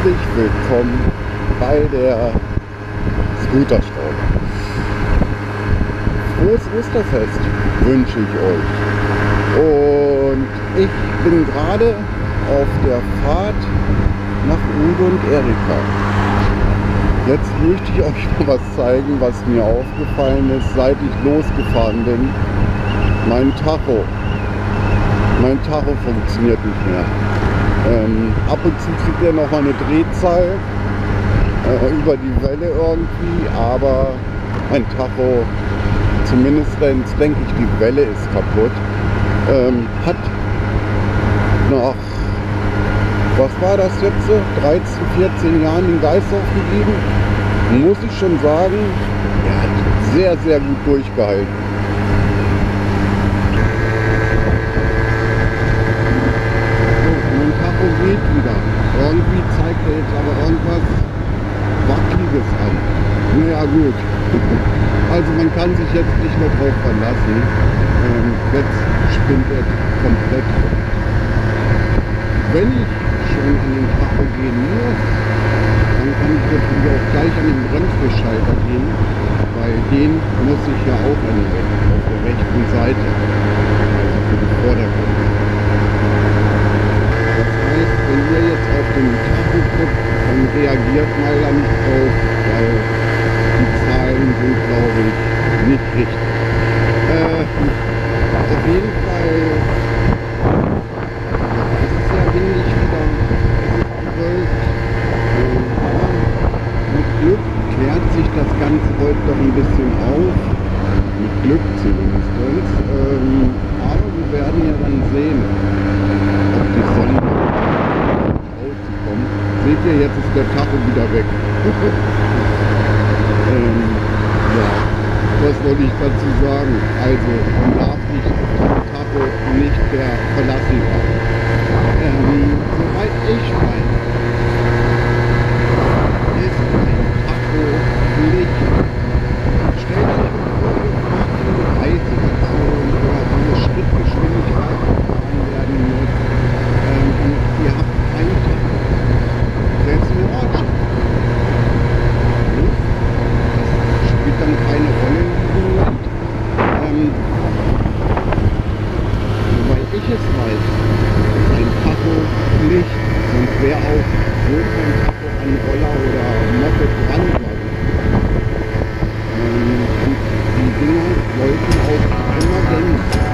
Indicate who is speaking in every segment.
Speaker 1: herzlich willkommen bei der Scooterschraube. Frohes Osterfest wünsche ich euch. Und ich bin gerade auf der Fahrt nach Udo und Erika. Jetzt möchte ich euch mal was zeigen, was mir aufgefallen ist, seit ich losgefahren bin. Mein Tacho funktioniert nicht mehr. Ab und zu kriegt er noch mal eine Drehzahl über die Welle irgendwie, aber mein Tacho, zumindest denke ich, die Welle ist kaputt. Hat nach, was war das jetzt, 13, 14 Jahren den Geist aufgegeben. Muss ich schon sagen, er hat sehr, sehr gut durchgehalten. Geht wieder. Irgendwie zeigt er jetzt aber irgendwas Wackeliges an. Naja gut. Also man kann sich jetzt nicht mehr drauf verlassen. Jetzt spinnt er komplett. Wenn ich schon an den Tacho gehen muss, dann kann ich natürlich auch gleich an den Bremsbeschalter gehen, weil den muss ich ja auch anwenden, auf der rechten Seite, also für die Vordergrund. Wenn ihr jetzt auf den Tacho guckt, dann reagiert mal da nicht drauf, weil die Zahlen sind, glaube ich, nicht richtig. Auf jeden Fall, es ist sehr windig wieder, es ist bewölkt. Mit Glück klärt sich das Ganze heute doch ein bisschen auf. Mit Glück zumindest. Aber wir werden ja dann sehen, ob die Sonne rauskommt. Seht ihr, jetzt ist der Tacho wieder weg. Ja, was wollte ich dazu sagen? Also, man darf sich auf den Tacho nicht mehr verlassen haben. Soweit ich weiß, ist ein Tacho Pflicht. Stellt euch mal vor, ihr fahrt in eine Reisestation oder wo eine Schrittgeschwindigkeit gefahren werden muss. Und ihr habt keinen Tacho. Selbst in der Ortschaft. Das spielt dann keine Rolle in diesem Moment. Soweit ich es weiß, ist ein Tacho Pflicht, sonst wäre auch so kein Tacho an Roller oder Moped dran, glaube ich. Und die Dinger sollten auch immer gänzlich.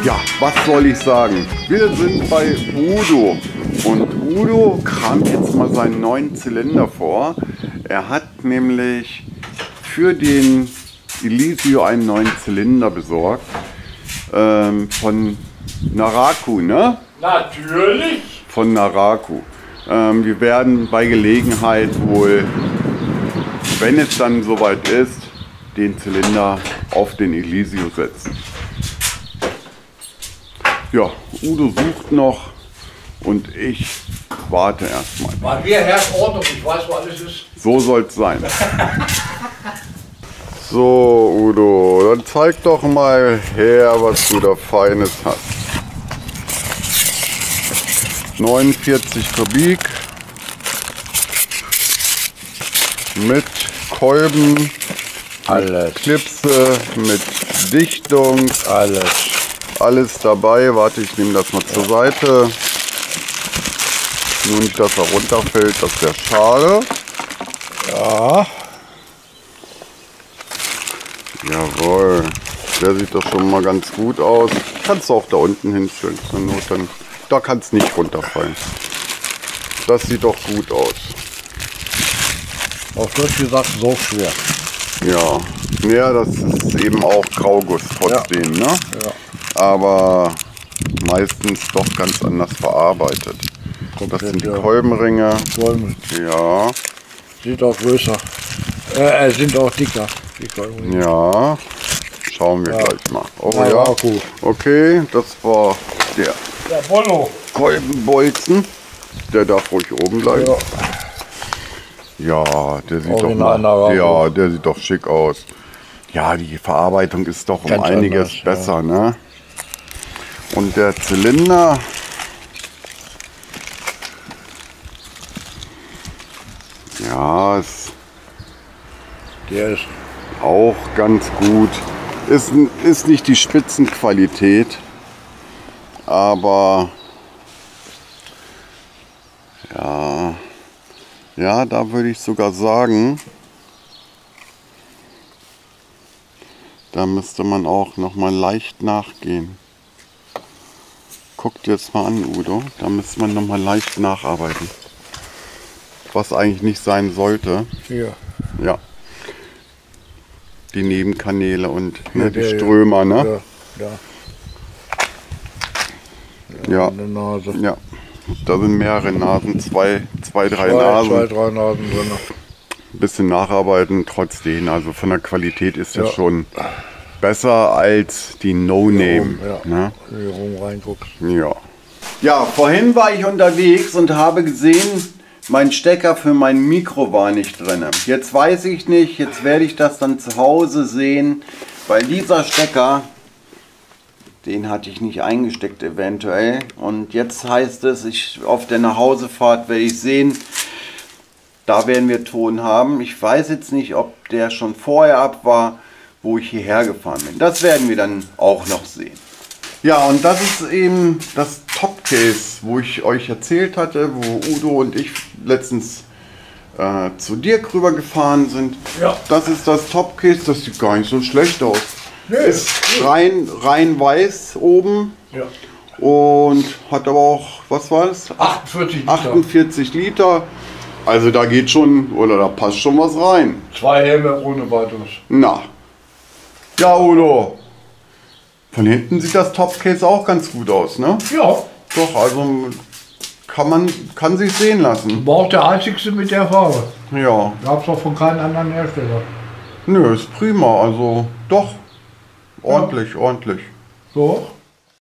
Speaker 1: Ja, was soll ich sagen? Wir sind bei Udo und Udo kramt jetzt mal seinen neuen Zylinder vor. Er hat nämlich für den Elisio einen neuen Zylinder besorgt von Naraku, ne?
Speaker 2: Natürlich!
Speaker 1: Von Naraku. Wir werden bei Gelegenheit wohl, wenn es dann soweit ist, den Zylinder auf den Elisio setzen. Ja, Udo sucht noch und ich warte erstmal.
Speaker 2: Bei mir herrscht Ordnung, ich weiß, wo alles ist.
Speaker 1: So soll es sein. So, Udo, dann zeig doch mal her, was du da Feines hast. 49 Kubik mit Kolben,
Speaker 2: Alles.
Speaker 1: mit Klipse, mit Dichtung, alles dabei. Warte, ich nehme das mal zur Seite. Nur nicht, dass er runterfällt, das wäre schade.
Speaker 2: Ja.
Speaker 1: Jawohl, der sieht doch schon mal ganz gut aus. Kannst du auch da unten hinstellen, zur Not dann. Da kann es nicht runterfallen. Das sieht doch gut aus.
Speaker 2: Auf Deutsch gesagt, so schwer.
Speaker 1: Ja, ja, das ist eben auch Grauguss trotzdem, ne?
Speaker 2: Ja.
Speaker 1: Aber meistens doch ganz anders verarbeitet. Das sind die
Speaker 2: ja.
Speaker 1: Kolbenringe.
Speaker 2: Kolben
Speaker 1: Ja,
Speaker 2: sind auch größer. Sind auch dicker. Die Kolben.
Speaker 1: ja. Schauen wir gleich mal. Oh ja.
Speaker 2: Naraku.
Speaker 1: Okay, das war der
Speaker 2: Der Bollo.
Speaker 1: Kolbenbolzen. Der darf ruhig oben bleiben.
Speaker 2: Ja.
Speaker 1: Ja, der sieht
Speaker 2: Original
Speaker 1: doch
Speaker 2: Naraku.
Speaker 1: ja, der sieht doch schick aus. Ja, die Verarbeitung ist doch um
Speaker 2: Ganz
Speaker 1: einiges
Speaker 2: anders,
Speaker 1: besser, ne? Und der Zylinder, ja, ist
Speaker 2: Der ist
Speaker 1: auch ganz gut. Ist nicht die Spitzenqualität, aber ja, da würde ich sogar sagen, da müsste man auch noch mal leicht nachgehen. Guckt jetzt mal an, Udo, da müsste man noch mal leicht nacharbeiten. Was eigentlich nicht sein sollte.
Speaker 2: hier.
Speaker 1: Ja. Die Nebenkanäle und ne, die
Speaker 2: der-
Speaker 1: Strömer, ne?
Speaker 2: Ja.
Speaker 1: Ja.
Speaker 2: Eine Nase.
Speaker 1: Ja. Da sind mehrere Nasen, zwei, drei
Speaker 2: Zwei,
Speaker 1: Nasen.
Speaker 2: drei Nasen drin.
Speaker 1: Ein bisschen nacharbeiten trotzdem. Also von der Qualität ist das
Speaker 2: Ja.
Speaker 1: schon besser als die No-Name.
Speaker 2: Ja.
Speaker 1: Ne?
Speaker 2: Wenn du rum reinguckst.
Speaker 1: Ja. Ja, vorhin war ich unterwegs und habe gesehen, mein Stecker für mein Mikro war nicht drin. Jetzt weiß ich nicht, jetzt werde ich das dann zu Hause sehen, weil dieser Stecker, den hatte ich nicht eingesteckt eventuell. Und jetzt heißt es, auf der Nachhausefahrt werde ich sehen, da werden wir Ton haben. Ich weiß jetzt nicht, ob der schon vorher ab war, wo ich hierher gefahren bin. Das werden wir dann auch noch sehen. Ja, und das ist eben das Topcase, wo ich euch erzählt hatte, wo Udo und ich letztens zu Dirk rüber gefahren sind.
Speaker 2: Ja.
Speaker 1: Das ist das Topcase, das sieht gar nicht so schlecht aus.
Speaker 2: Nee,
Speaker 1: Ist rein weiß oben
Speaker 2: Ja.
Speaker 1: und hat aber auch, was war das?
Speaker 2: 48 Liter.
Speaker 1: 48 Liter. Also da geht schon, oder da passt schon was rein.
Speaker 2: 2 Helme ohne weiteres.
Speaker 1: Na. Ja, Udo. Von hinten sieht das Topcase auch ganz gut aus, ne?
Speaker 2: Ja.
Speaker 1: Doch, also kann sich sehen lassen.
Speaker 2: War auch der einzigste mit der Farbe.
Speaker 1: Ja.
Speaker 2: Gab's auch von keinem anderen Hersteller.
Speaker 1: Nö, ist prima. Also doch. Ordentlich.
Speaker 2: So.